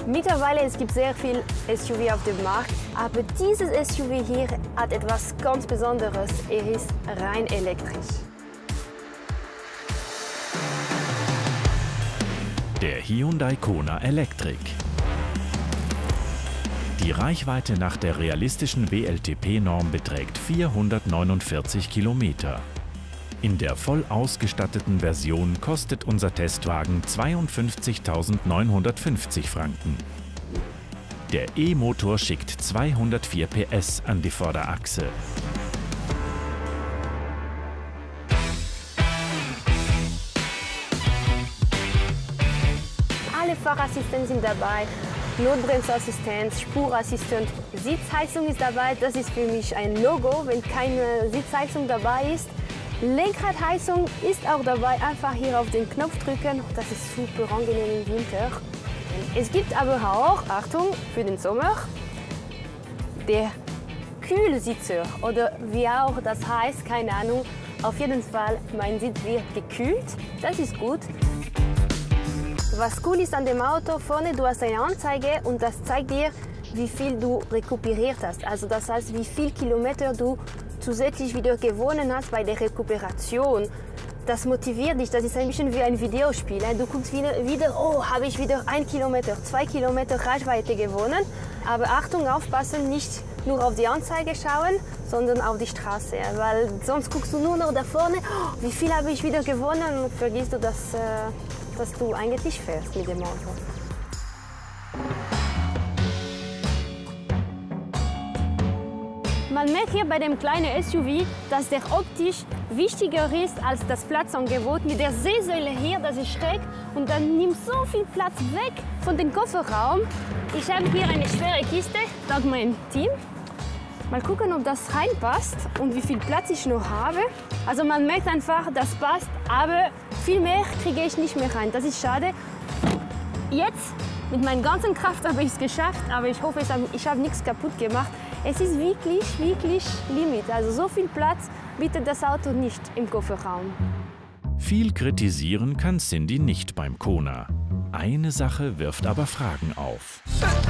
Mittlerweile es gibt sehr viel SUV auf dem Markt, aber dieses SUV hier hat etwas ganz Besonderes. Er ist rein elektrisch. Der Hyundai Kona Electric. Die Reichweite nach der realistischen WLTP-Norm beträgt 449 Kilometer. In der voll ausgestatteten Version kostet unser Testwagen 52.950 Franken. Der E-Motor schickt 204 PS an die Vorderachse. Alle Fahrassistenten sind dabei, Notbremsassistenz, Spurassistent, Sitzheizung ist dabei. Das ist für mich ein No-Go, wenn keine Sitzheizung dabei ist. Lenkradheizung ist auch dabei, einfach hier auf den Knopf drücken. Das ist super angenehm im Winter. Es gibt aber auch, Achtung, für den Sommer, der Kühlsitzer oder wie auch das heißt, keine Ahnung. Auf jeden Fall, mein Sitz wird gekühlt, das ist gut. Was cool ist an dem Auto, vorne du hast eine Anzeige und das zeigt dir, wie viel du rekuperiert hast. Also das heißt, wie viel Kilometer du zusätzlich wieder gewonnen hast bei der Rekuperation. Das motiviert dich, das ist ein bisschen wie ein Videospiel. Du guckst wieder oh, habe ich wieder 1 Kilometer, 2 Kilometer Reichweite gewonnen. Aber Achtung, aufpassen, nicht nur auf die Anzeige schauen, sondern auf die Straße. Weil sonst guckst du nur noch da vorne, oh, wie viel habe ich wieder gewonnen und vergisst du, dass du eigentlich fährst mit dem Auto. Man merkt hier bei dem kleinen SUV, dass der optisch wichtiger ist als das Platzangebot. Mit der Sehsäule hier, das ist schräg und dann nimmt so viel Platz weg von dem Kofferraum. Ich habe hier eine schwere Kiste, dank meinem Team. Mal gucken, ob das reinpasst und wie viel Platz ich noch habe. Also man merkt einfach, das passt, aber viel mehr kriege ich nicht mehr rein. Das ist schade. Jetzt, mit meiner ganzen Kraft habe ich es geschafft, aber ich hoffe, ich habe nichts kaputt gemacht. Es ist wirklich, wirklich Limit. Also so viel Platz bietet das Auto nicht im Kofferraum. Viel kritisieren kann Cindy nicht beim Kona. Eine Sache wirft aber Fragen auf.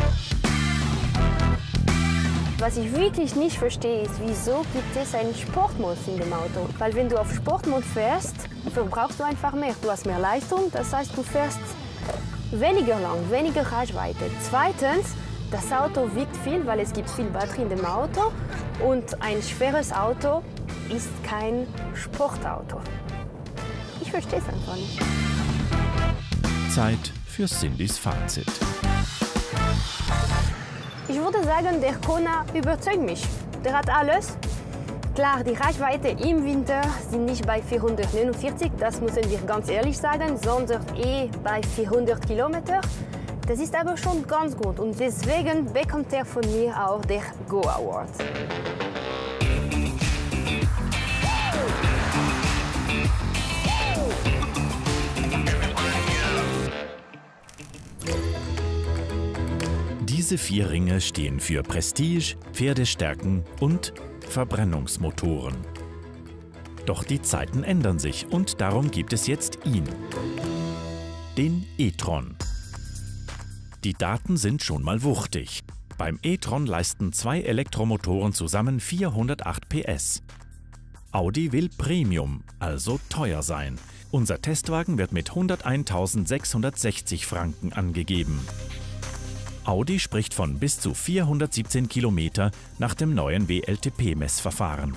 Was ich wirklich nicht verstehe, ist, wieso gibt es einen Sportmodus in dem Auto? Weil wenn du auf Sportmodus fährst, verbrauchst du einfach mehr. Du hast mehr Leistung, das heißt, du fährst weniger lang, weniger Reichweite. Zweitens, das Auto wiegt viel, weil es gibt viel Batterie in dem Auto. Und ein schweres Auto ist kein Sportauto. Ich verstehe es einfach nicht. Zeit für Cindys Fazit. Ich würde sagen, der Kona überzeugt mich. Der hat alles. Klar, die Reichweite im Winter sind nicht bei 449, das müssen wir ganz ehrlich sagen, sondern bei 400 Kilometer. Das ist aber schon ganz gut und deswegen bekommt er von mir auch den Go Award. Diese 4 Ringe stehen für Prestige, Pferdestärken und Verbrennungsmotoren. Doch die Zeiten ändern sich und darum gibt es jetzt ihn, den e-tron. Die Daten sind schon mal wuchtig. Beim e-tron leisten 2 Elektromotoren zusammen 408 PS. Audi will Premium, also teuer sein. Unser Testwagen wird mit 101.660 Franken angegeben. Audi spricht von bis zu 417 Kilometer nach dem neuen WLTP-Messverfahren.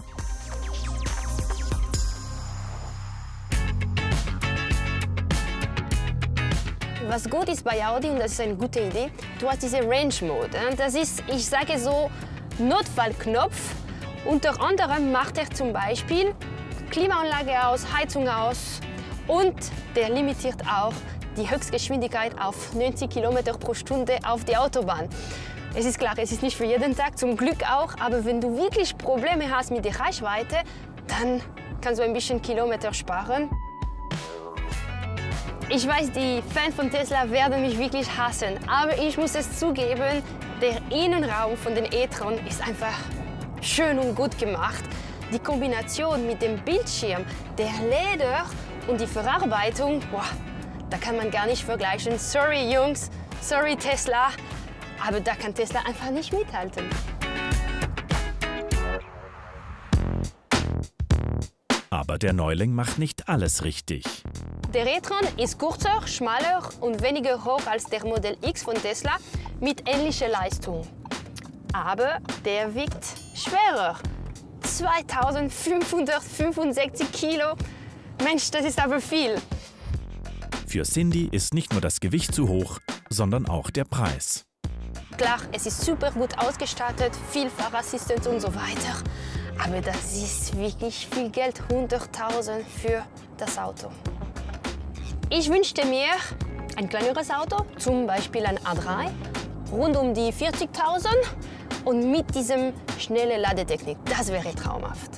Was gut ist bei Audi, und das ist eine gute Idee, du hast diese Range Mode. Das ist, ich sage so, Notfallknopf. Unter anderem macht er zum Beispiel Klimaanlage aus, Heizung aus und der limitiert auch die Höchstgeschwindigkeit auf 90 km pro Stunde auf die Autobahn. Es ist klar, es ist nicht für jeden Tag, zum Glück auch, aber wenn du wirklich Probleme hast mit der Reichweite, dann kannst du ein bisschen Kilometer sparen. Ich weiß, die Fans von Tesla werden mich wirklich hassen, aber ich muss es zugeben, der Innenraum von den e-tron ist einfach schön und gut gemacht. Die Kombination mit dem Bildschirm, der Leder und die Verarbeitung, boah, da kann man gar nicht vergleichen. Sorry Jungs, Sorry Tesla, aber da kann Tesla einfach nicht mithalten. Aber der Neuling macht nicht alles richtig. Der e-tron ist kürzer, schmaler und weniger hoch als der Modell X von Tesla mit ähnlicher Leistung. Aber der wiegt schwerer. 2565 Kilo. Mensch, das ist aber viel. Für Cindy ist nicht nur das Gewicht zu hoch, sondern auch der Preis. Klar, es ist super gut ausgestattet, viel Fahrassistenz und so weiter. Aber das ist wirklich viel Geld, 100.000 für das Auto. Ich wünschte mir ein kleineres Auto, zum Beispiel ein A3, rund um die 40.000 und mit diesem schnellen Ladetechnik. Das wäre traumhaft.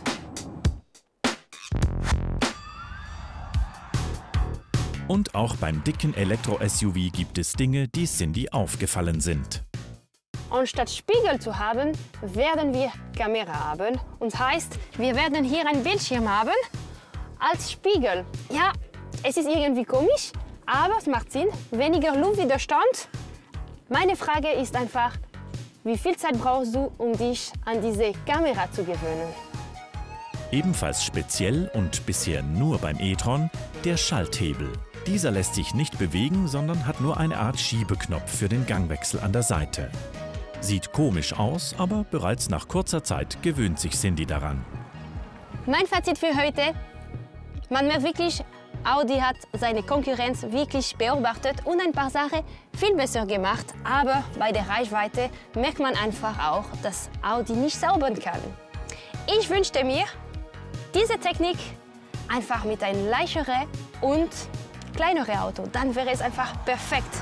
Und auch beim dicken Elektro-SUV gibt es Dinge, die Cindy aufgefallen sind. Anstatt Spiegel zu haben, werden wir Kamera haben. Und heißt, wir werden hier einen Bildschirm haben als Spiegel. Ja, es ist irgendwie komisch, aber es macht Sinn. Weniger Luftwiderstand. Meine Frage ist einfach, wie viel Zeit brauchst du, um dich an diese Kamera zu gewöhnen? Ebenfalls speziell und bisher nur beim e-tron der Schalthebel. Dieser lässt sich nicht bewegen, sondern hat nur eine Art Schiebeknopf für den Gangwechsel an der Seite. Sieht komisch aus, aber bereits nach kurzer Zeit gewöhnt sich Cindy daran. Mein Fazit für heute: Man merkt wirklich, Audi hat seine Konkurrenz wirklich beobachtet und ein paar Sachen viel besser gemacht. Aber bei der Reichweite merkt man einfach auch, dass Audi nicht zaubern kann. Ich wünschte mir, diese Technik einfach mit einem leichteren und kleineren Auto. Dann wäre es einfach perfekt.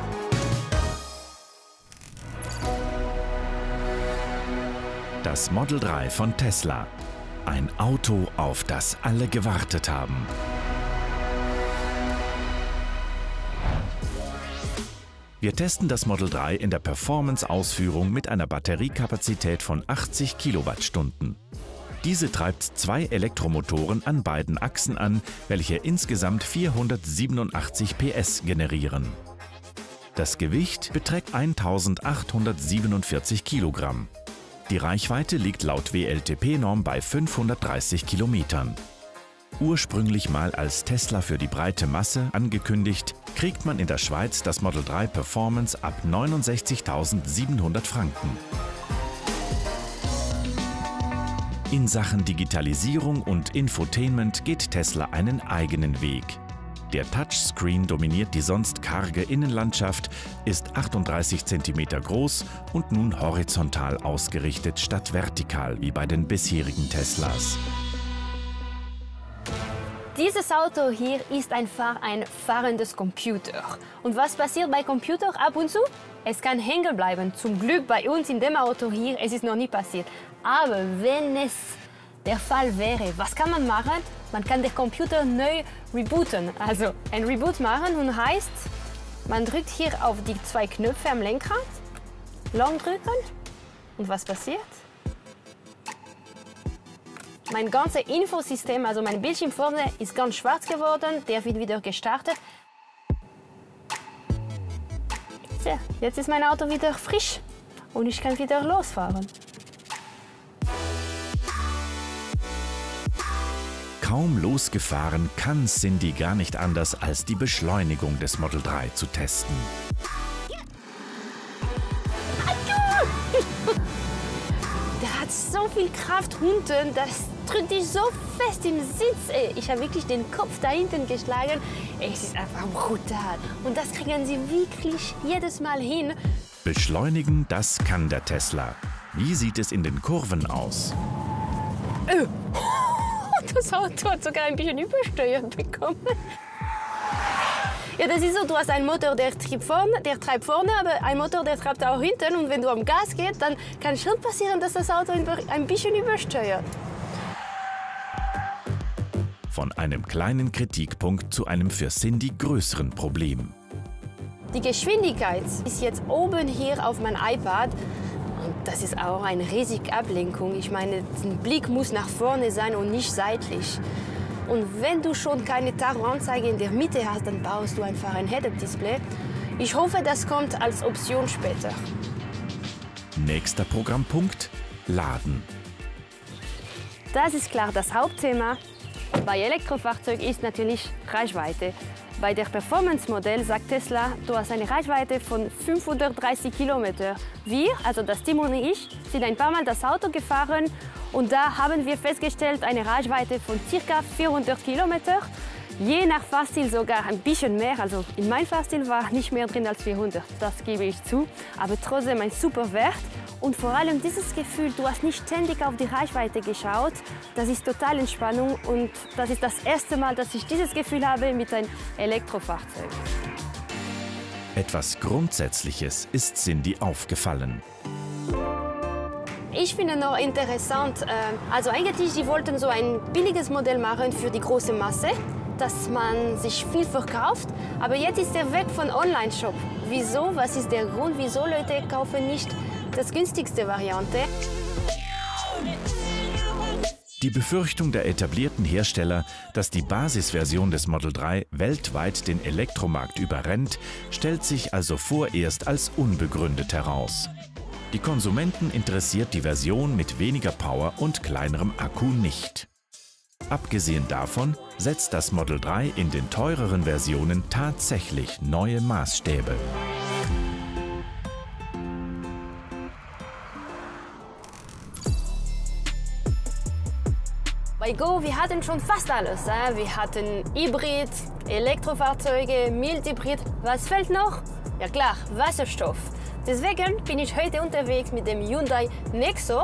Das Model 3 von Tesla. Ein Auto, auf das alle gewartet haben. Wir testen das Model 3 in der Performance-Ausführung mit einer Batteriekapazität von 80 Kilowattstunden. Diese treibt 2 Elektromotoren an beiden Achsen an, welche insgesamt 487 PS generieren. Das Gewicht beträgt 1847 Kilogramm. Die Reichweite liegt laut WLTP-Norm bei 530 Kilometern. Ursprünglich mal als Tesla für die breite Masse angekündigt, kriegt man in der Schweiz das Model 3 Performance ab 69.700 Franken. In Sachen Digitalisierung und Infotainment geht Tesla einen eigenen Weg. Der Touchscreen dominiert die sonst karge Innenlandschaft, ist 38 cm groß und nun horizontal ausgerichtet statt vertikal wie bei den bisherigen Teslas. Dieses Auto hier ist einfach ein fahrendes Computer. Und was passiert bei Computer ab und zu? Es kann hängen bleiben. Zum Glück bei uns in dem Auto hier, es ist noch nie passiert. Aber wenn es der Fall wäre, was kann man machen? Man kann den Computer neu rebooten. Also ein Reboot machen und heißt, man drückt hier auf die 2 Knöpfe am Lenkrad, lang drücken und was passiert? Mein ganzes Infosystem, also mein Bildschirm vorne, ist ganz schwarz geworden, der wird wieder gestartet. Tja, jetzt ist mein Auto wieder frisch und ich kann wieder losfahren. Kaum losgefahren kann Cindy gar nicht anders, als die Beschleunigung des Model 3 zu testen. Der hat so viel Kraft unten, das drückt dich so fest im Sitz. Ey. Ich habe wirklich den Kopf da hinten geschlagen. Es ist einfach brutal. Und das kriegen sie wirklich jedes Mal hin. Beschleunigen, das kann der Tesla. Wie sieht es in den Kurven aus? Das Auto hat sogar ein bisschen übersteuert bekommen. Ja, das ist so, du hast einen Motor, der treibt vorne, aber ein Motor, der treibt auch hinten. Und wenn du am Gas gehst, dann kann es schon passieren, dass das Auto ein bisschen übersteuert. Von einem kleinen Kritikpunkt zu einem für Cindy größeren Problem. Die Geschwindigkeit ist jetzt oben hier auf meinem iPad. Und das ist auch eine riesige Ablenkung. Ich meine, der Blick muss nach vorne sein und nicht seitlich. Und wenn du schon keine Tachoanzeige in der Mitte hast, dann baust du einfach ein Head-Up-Display. Ich hoffe, das kommt als Option später. Nächster Programmpunkt: Laden. Das ist klar das Hauptthema. Bei Elektrofahrzeugen ist natürlich Reichweite. Bei der Performance-Modell sagt Tesla, du hast eine Reichweite von 530 Kilometer. Wir, also das Team und ich, sind ein paar Mal das Auto gefahren und da haben wir festgestellt, eine Reichweite von ca. 400 Kilometer. Je nach Fahrstil sogar ein bisschen mehr. Also in meinem Fahrstil war nicht mehr drin als 400, das gebe ich zu. Aber trotzdem ein super Wert. Und vor allem dieses Gefühl, du hast nicht ständig auf die Reichweite geschaut, das ist total Entspannung und das ist das erste Mal, dass ich dieses Gefühl habe mit einem Elektrofahrzeug. Etwas Grundsätzliches ist Cindy aufgefallen. Ich finde noch interessant, also eigentlich, sie wollten so ein billiges Modell machen für die große Masse, dass man sich viel verkauft, aber jetzt ist der Weg von Online-Shop. Wieso? Was ist der Grund, wieso Leute kaufen nicht das günstigste Variante? Die Befürchtung der etablierten Hersteller, dass die Basisversion des Model 3 weltweit den Elektromarkt überrennt, stellt sich also vorerst als unbegründet heraus. Die Konsumenten interessiert die Version mit weniger Power und kleinerem Akku nicht. Abgesehen davon setzt das Model 3 in den teureren Versionen tatsächlich neue Maßstäbe. Bei Go, wir hatten schon fast alles. Wir hatten Hybrid, Elektrofahrzeuge, Mild-Hybrid. Was fehlt noch? Ja klar, Wasserstoff. Deswegen bin ich heute unterwegs mit dem Hyundai Nexo.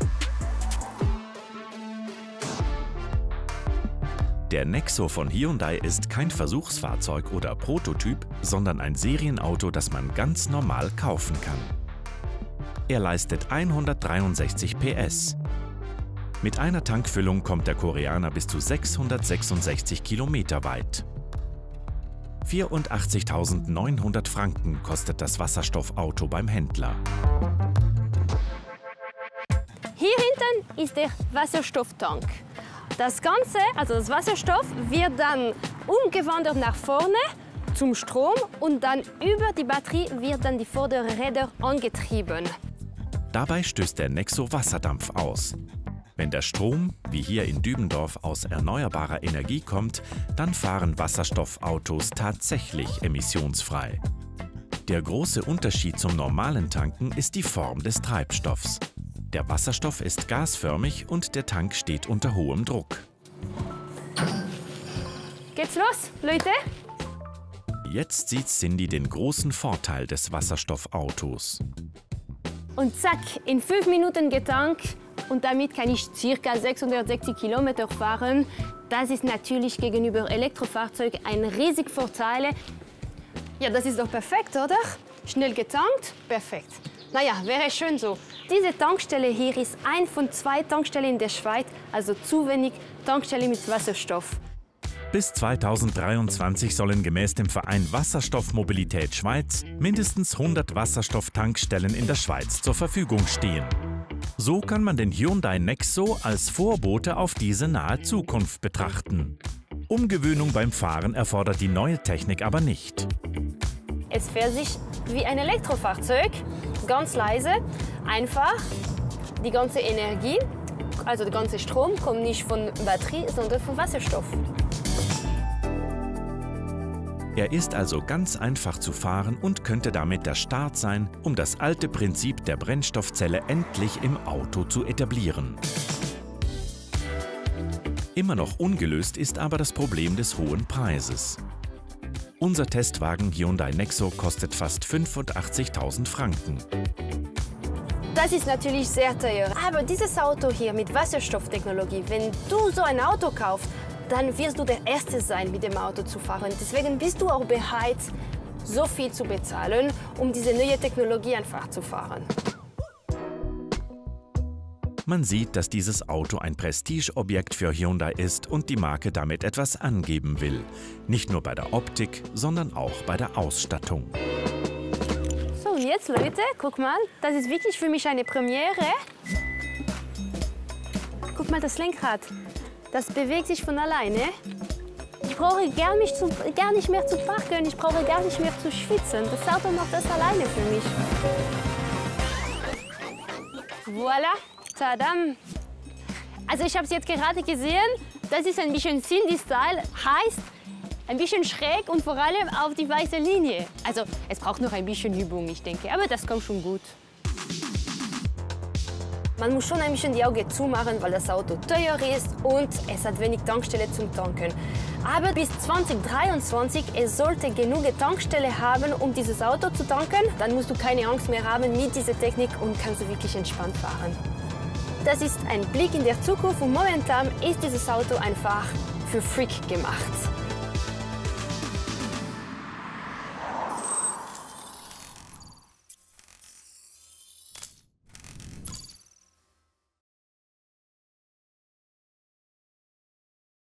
Der Nexo von Hyundai ist kein Versuchsfahrzeug oder Prototyp, sondern ein Serienauto, das man ganz normal kaufen kann. Er leistet 163 PS. Mit einer Tankfüllung kommt der Koreaner bis zu 666 Kilometer weit. 84.900 Franken kostet das Wasserstoffauto beim Händler. Hier hinten ist der Wasserstofftank. Das Ganze, also das Wasserstoff, wird dann umgewandert nach vorne zum Strom und dann über die Batterie wird dann die vorderen Räder angetrieben. Dabei stößt der Nexo Wasserdampf aus. Wenn der Strom, wie hier in Dübendorf, aus erneuerbarer Energie kommt, dann fahren Wasserstoffautos tatsächlich emissionsfrei. Der große Unterschied zum normalen Tanken ist die Form des Treibstoffs. Der Wasserstoff ist gasförmig und der Tank steht unter hohem Druck. Geht's los, Leute? Jetzt sieht Cindy den großen Vorteil des Wasserstoffautos. Und zack, in 5 Minuten getankt. Und damit kann ich ca. 660 Kilometer fahren. Das ist natürlich gegenüber Elektrofahrzeugen ein riesiger Vorteil. Ja, das ist doch perfekt, oder? Schnell getankt, perfekt. Naja, wäre schön so. Diese Tankstelle hier ist eine von 2 Tankstellen in der Schweiz, also zu wenig Tankstellen mit Wasserstoff. Bis 2023 sollen gemäß dem Verein Wasserstoffmobilität Schweiz mindestens 100 Wasserstofftankstellen in der Schweiz zur Verfügung stehen. So kann man den Hyundai Nexo als Vorbote auf diese nahe Zukunft betrachten. Umgewöhnung beim Fahren erfordert die neue Technik aber nicht. Es fährt sich wie ein Elektrofahrzeug, ganz leise, einfach. Die ganze Energie, also der ganze Strom, kommt nicht von Batterie, sondern von Wasserstoff. Er ist also ganz einfach zu fahren und könnte damit der Start sein, um das alte Prinzip der Brennstoffzelle endlich im Auto zu etablieren. Immer noch ungelöst ist aber das Problem des hohen Preises. Unser Testwagen Hyundai Nexo kostet fast 85.000 Franken. Das ist natürlich sehr teuer. Aber dieses Auto hier mit Wasserstofftechnologie, wenn du so ein Auto kaufst, dann wirst du der Erste sein, mit dem Auto zu fahren. Deswegen bist du auch bereit, so viel zu bezahlen, um diese neue Technologie einfach zu fahren. Man sieht, dass dieses Auto ein Prestigeobjekt für Hyundai ist und die Marke damit etwas angeben will. Nicht nur bei der Optik, sondern auch bei der Ausstattung. So, und jetzt, Leute, guck mal, das ist wirklich für mich eine Premiere. Guck mal, das Lenkrad. Das bewegt sich von alleine. Ich brauche gar nicht mehr zu parken, ich brauche gar nicht mehr zu schwitzen. Das Auto macht das alleine für mich. Voilà, tadam. Also ich habe es jetzt gerade gesehen, das ist ein bisschen Cindy-Style, heißt ein bisschen schräg und vor allem auf die weiße Linie. Also es braucht noch ein bisschen Übung, ich denke, aber das kommt schon gut. Man muss schon ein bisschen die Augen zumachen, weil das Auto teuer ist und es hat wenig Tankstelle zum Tanken. Aber bis 2023 es sollte genug Tankstelle haben, um dieses Auto zu tanken. Dann musst du keine Angst mehr haben mit dieser Technik und kannst du wirklich entspannt fahren. Das ist ein Blick in der Zukunft und momentan ist dieses Auto einfach für Freak gemacht.